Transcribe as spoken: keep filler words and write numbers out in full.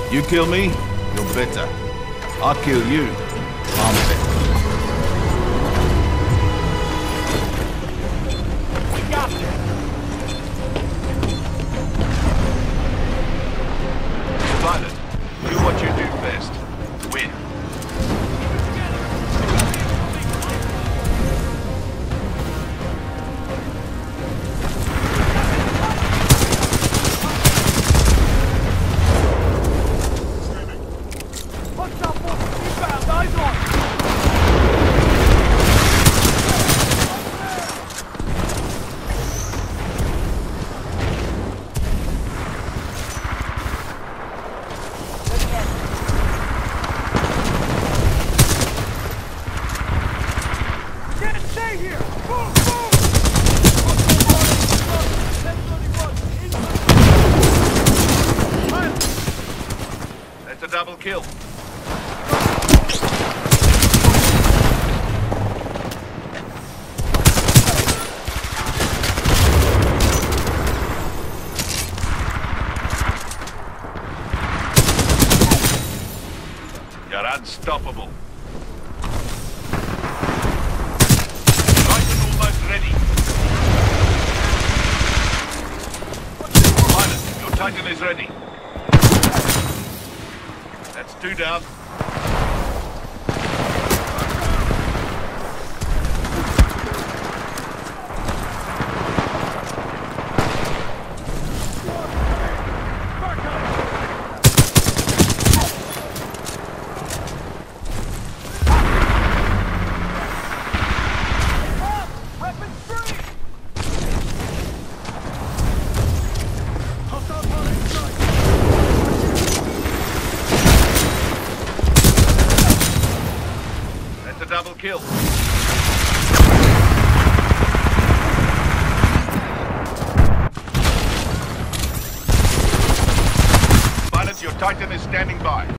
You kill me, you're better. I kill you, I'm better. We got this. Pilot, do what you do best. Win. What's up, boss? Inbound, eyes on. Can't stay here! Move, move! That's a double kill. You're unstoppable. Titan almost ready. Pilot, your Titan is ready. That's two down. That's a double kill. Pilot, your Titan is standing by.